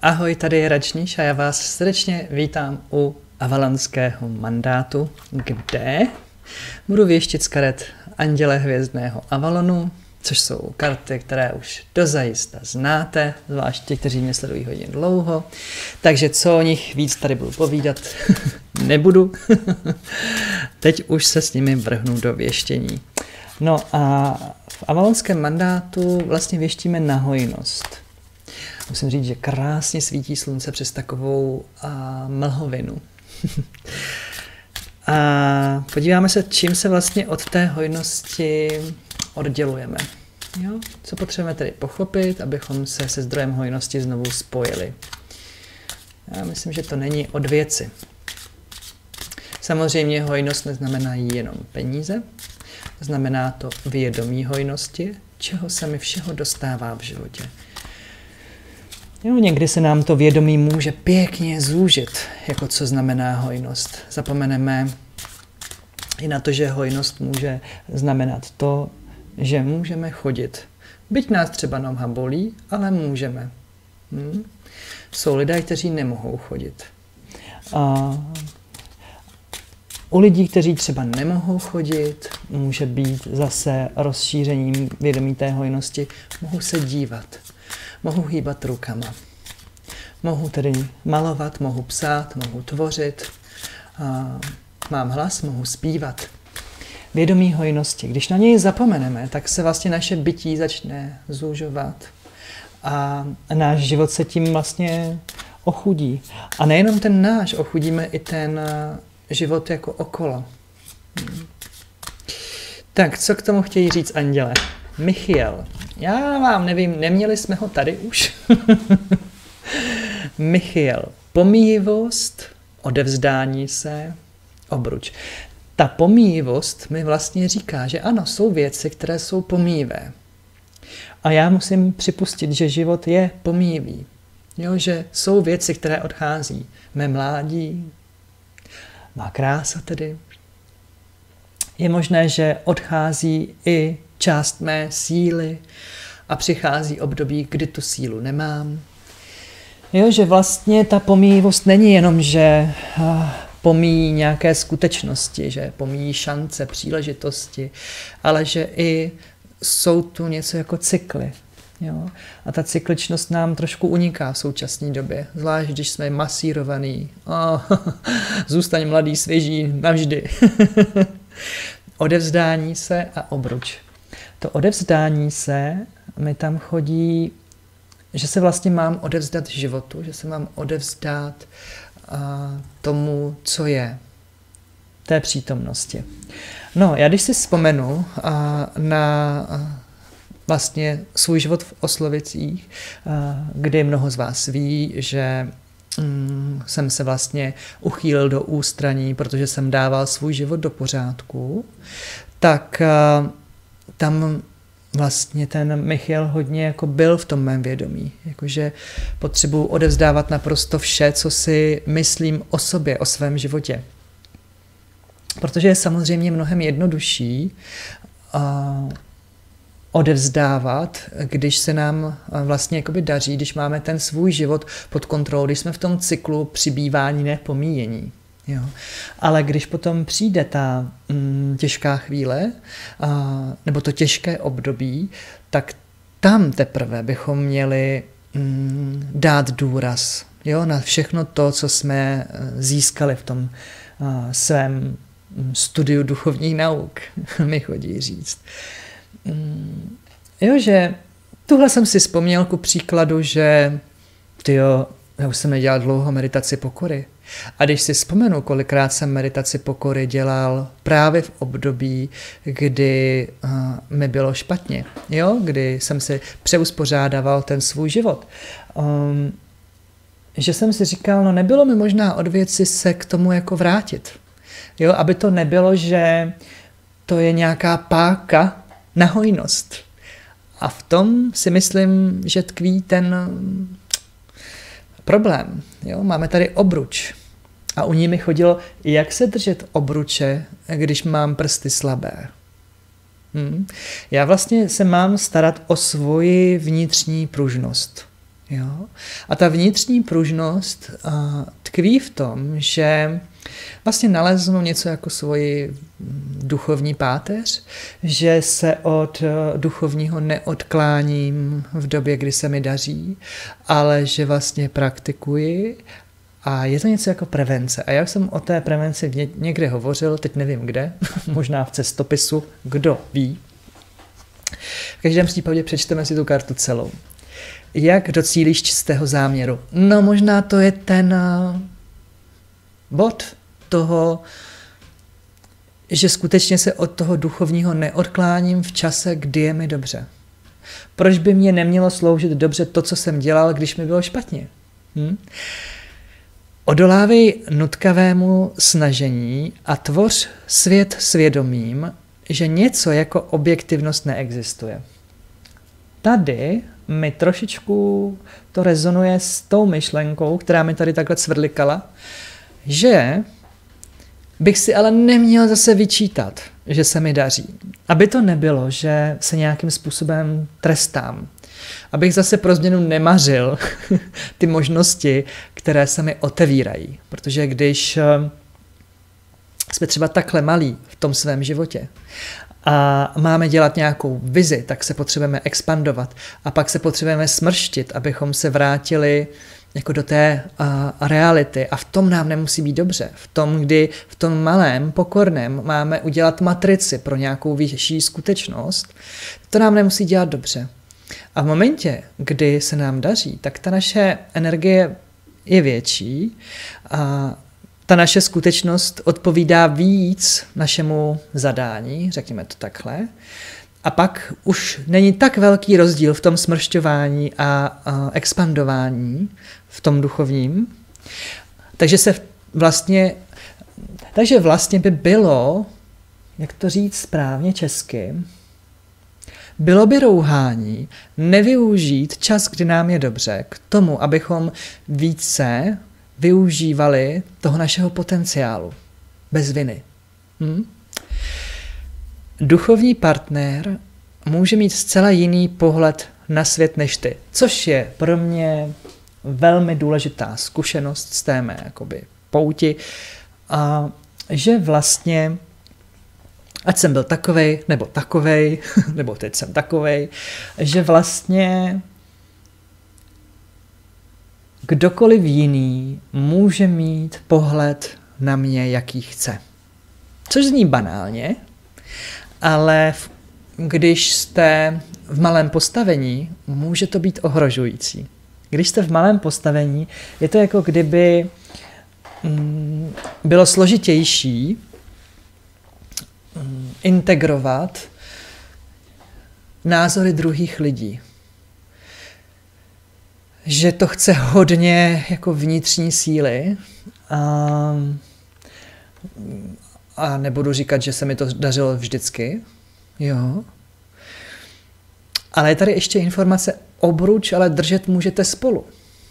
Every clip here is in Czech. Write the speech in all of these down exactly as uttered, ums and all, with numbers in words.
Ahoj, tady je Račníš a já vás srdečně vítám u avalonského mandátu, kde budu věštit z karet Anděle hvězdného Avalonu, což jsou karty, které už dozajista znáte, zvlášť ti, kteří mě sledují hodně dlouho. Takže co o nich víc tady budu povídat, nebudu. Teď už se s nimi vrhnu do věštění. No a v avalonském mandátu vlastně věštíme na hojnost. Musím říct, že krásně svítí slunce přes takovou a, mlhovinu. A podíváme se, čím se vlastně od té hojnosti oddělujeme. Jo? Co potřebujeme tedy pochopit, abychom se se zdrojem hojnosti znovu spojili. Já myslím, že to není od věci. Samozřejmě hojnost neznamená jenom peníze, znamená to vědomí hojnosti, čeho se mi všeho dostává v životě. Jo, někdy se nám to vědomí může pěkně zúžit, jako co znamená hojnost. Zapomeneme i na to, že hojnost může znamenat to, že můžeme chodit. Byť nás třeba noha bolí, ale můžeme. Hm? Jsou lidé, kteří nemohou chodit. A u lidí, kteří třeba nemohou chodit, může být zase rozšířením vědomí té hojnosti, mohou se dívat. Mohu hýbat rukama. Mohu tedy malovat, mohu psát, mohu tvořit. A mám hlas, mohu zpívat. Vědomí hojnosti. Když na něj zapomeneme, tak se vlastně naše bytí začne zúžovat. A náš život se tím vlastně ochudí. A nejenom ten náš, ochudíme i ten život jako okolo. Tak, co k tomu chtějí říct anděle? Michiel. Já vám nevím, neměli jsme ho tady už? Michiel. Pomíjivost, odevzdání se, obruč. Ta pomíjivost mi vlastně říká, že ano, jsou věci, které jsou pomíjivé. A já musím připustit, že život je pomíjivý. Jo, že jsou věci, které odchází. Mé mládí, má krása tedy. Je možné, že odchází i část mé síly a přichází období, kdy tu sílu nemám. Jo, že vlastně ta pomíjivost není jenom, že pomíjí nějaké skutečnosti, že pomíjí šance, příležitosti, ale že i jsou tu něco jako cykly. Jo? A ta cykličnost nám trošku uniká v současné době, zvlášť když jsme masírovaný. Oh, zůstaň mladý, svěží, navždy. Odevzdání se a obruč. To odevzdání se mi tam chodí, že se vlastně mám odevzdat životu, že se mám odevzdat a, tomu, co je, té přítomnosti. No, já když si vzpomenu a, na a, vlastně svůj život v Oslovicích, a, kdy mnoho z vás ví, že mm, jsem se vlastně uchýlil do ústraní, protože jsem dával svůj život do pořádku, tak a, tam vlastně ten Michiel hodně jako byl v tom mém vědomí. Jakože potřebuji odevzdávat naprosto vše, co si myslím o sobě, o svém životě. Protože je samozřejmě mnohem jednodušší uh, odevzdávat, když se nám uh, vlastně jakoby daří, když máme ten svůj život pod kontrolou, když jsme v tom cyklu přibývání, ne pomíjení. Jo. Ale když potom přijde ta mm, těžká chvíle, a, nebo to těžké období, tak tam teprve bychom měli mm, dát důraz, jo, na všechno to, co jsme získali v tom a, svém studiu duchovních nauk, mi chodí říct. Mm, jo, že tuhle jsem si vzpomněl ku příkladu, že tyjo, já už jsem nedělal dlouho meditaci pokory. A když si vzpomenu, kolikrát jsem meditaci pokory dělal právě v období, kdy uh, mi bylo špatně, jo? Kdy jsem si přeuspořádával ten svůj život. Um, že jsem si říkal, no nebylo mi možná od věci se k tomu jako vrátit. Jo? Aby to nebylo, že to je nějaká páka na hojnost. A v tom si myslím, že tkví ten problém. Jo? Máme tady obruč. A u ní mi chodilo, jak se držet obruče, když mám prsty slabé. Hmm. Já vlastně se mám starat o svoji vnitřní pružnost. Jo? A ta vnitřní pružnost uh, tkví v tom, že vlastně naleznu něco jako svoji duchovní páteř, že se od duchovního neodkláním v době, kdy se mi daří, ale že vlastně praktikuji a je to něco jako prevence. A jak jsem o té prevenci někde hovořil, teď nevím kde, možná v cestopisu, kdo ví. V každém případě přečteme si tu kartu celou. Jak docílíš čistého záměru? No možná to je ten bod toho, že skutečně se od toho duchovního neodkláním v čase, kdy je mi dobře. Proč by mě nemělo sloužit dobře to, co jsem dělal, když mi bylo špatně? Hm? Odolávej nutkavému snažení a tvoř svět svědomím, že něco jako objektivnost neexistuje. Tady mi trošičku to rezonuje s tou myšlenkou, která mi tady takhle cvrlikala, že bych si ale neměl zase vyčítat, že se mi daří. Aby to nebylo, že se nějakým způsobem trestám. Abych zase pro změnu nemařil ty možnosti, které se mi otevírají. Protože když jsme třeba takhle malí v tom svém životě a máme dělat nějakou vizi, tak se potřebujeme expandovat a pak se potřebujeme smrštit, abychom se vrátili jako do té uh, reality. A v tom nám nemusí být dobře. V tom, kdy v tom malém, pokorném máme udělat matrici pro nějakou vyšší skutečnost, to nám nemusí dělat dobře. A v momentě, kdy se nám daří, tak ta naše energie je větší a ta naše skutečnost odpovídá víc našemu zadání, řekněme to takhle. A pak už není tak velký rozdíl v tom smršťování a, a expandování v tom duchovním. Takže se vlastně, takže vlastně by bylo, jak to říct správně česky, bylo by rouhání nevyužít čas, kdy nám je dobře, k tomu, abychom více využívali toho našeho potenciálu. Bez viny. Hm? Duchovní partner může mít zcela jiný pohled na svět než ty, což je pro mě velmi důležitá zkušenost z té mé jakoby pouti, a že vlastně, ať jsem byl takovej, nebo takovej, nebo teď jsem takovej, že vlastně kdokoliv jiný může mít pohled na mě, jaký chce. Což zní banálně, ale když jste v malém postavení, může to být ohrožující. Když jste v malém postavení, je to jako kdyby mm, bylo složitější mm, integrovat názory druhých lidí. Že to chce hodně jako vnitřní síly a, a nebudu říkat, že se mi to dařilo vždycky, jo. Ale je tady ještě informace obruč, ale držet můžete spolu.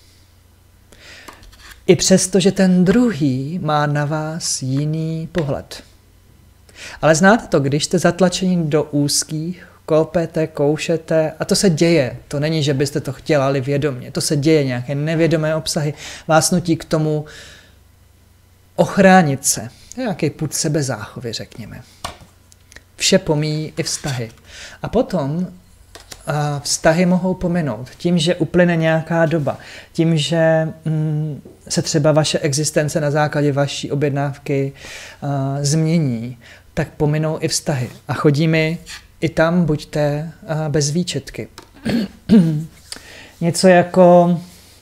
I přesto, že ten druhý má na vás jiný pohled. Ale znáte to, když jste zatlačeni do úzkých, kopete, koušete a to se děje. To není, že byste to chtělali vědomě. To se děje, nějaké nevědomé obsahy vás nutí k tomu ochránit se. Nějaký pud sebezáchovy, řekněme. Vše pomíjí i vztahy. A potom a vztahy mohou pominout. Tím, že uplyne nějaká doba. Tím, že mm, se třeba vaše existence na základě vaší objednávky a, změní, tak pominou i vztahy. A chodí mi i tam buďte a, bez výčetky. Něco jako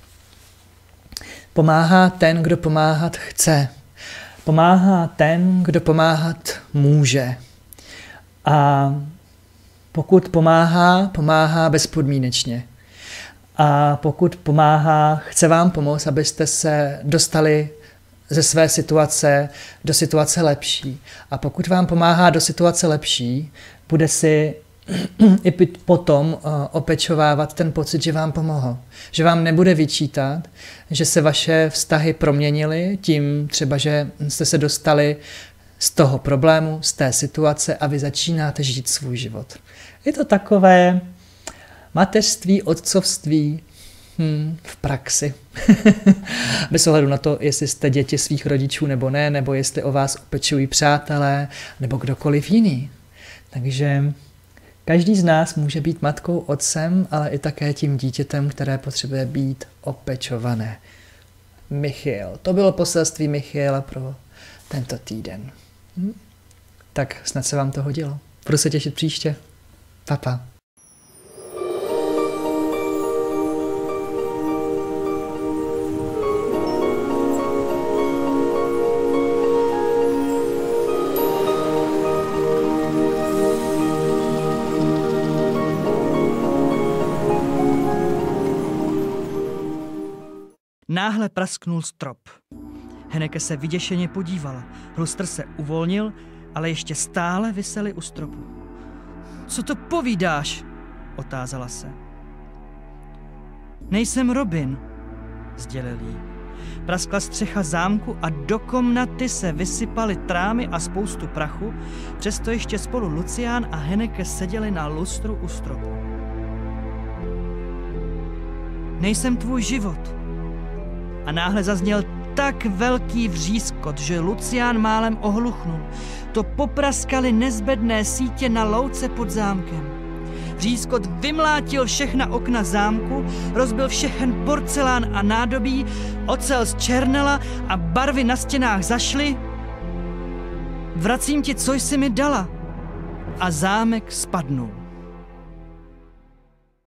pomáhá ten, kdo pomáhat chce. Pomáhá ten, kdo pomáhat může. A pokud pomáhá, pomáhá bezpodmínečně. A pokud pomáhá, chce vám pomoct, abyste se dostali ze své situace do situace lepší. A pokud vám pomáhá do situace lepší, bude si i potom opečovávat ten pocit, že vám pomohl. Že vám nebude vyčítat, že se vaše vztahy proměnily tím třeba, že jste se dostali z toho problému, z té situace a vy začínáte žít svůj život. Je to takové mateřství, otcovství, Hmm, v praxi. Bez ohledu na to, jestli jste děti svých rodičů nebo ne, nebo jestli o vás opečují přátelé, nebo kdokoliv jiný. Takže každý z nás může být matkou, otcem, ale i také tím dítětem, které potřebuje být opečované. Michiel. To bylo poselství Michiela pro tento týden. Hm? Tak snad se vám to hodilo. Budu se těšit příště. Papa. Náhle prasknul strop. Henneke se vyděšeně podívala. Hlustr se uvolnil, ale ještě stále viseli u stropu. Co to povídáš? Otázala se. Nejsem Robin, sdělil jí. Praskla střecha zámku a do komnaty se vysypaly trámy a spoustu prachu, přesto ještě spolu Lucián a Henneke seděli na lustru u stropu. Nejsem tvůj život. A náhle zazněl tak velký vřískot, že Lucián málem ohluchnul. To popraskaly nezbedné sítě na louce pod zámkem. Vřískot vymlátil všechna okna zámku, rozbil všechen porcelán a nádobí, ocel zčernela a barvy na stěnách zašly. Vracím ti, co jsi mi dala. A zámek spadnul.